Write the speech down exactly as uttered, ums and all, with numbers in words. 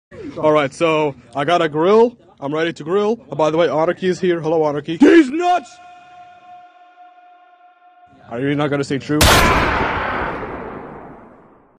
Alright, so I got a grill. I'm ready to grill. Oh, by the way, Anarchy is here. Hello, Anarchy. He's nuts! Are you not gonna say true?